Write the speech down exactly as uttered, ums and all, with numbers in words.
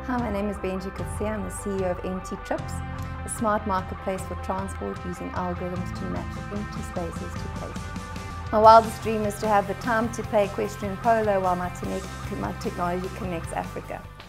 Hi, my name is Benji Coetzee. I'm the C E O of EmptyTrips, a smart marketplace for transport using algorithms to match empty spaces to places. My wildest dream is to have the time to play equestrian polo while my, te my technology connects Africa.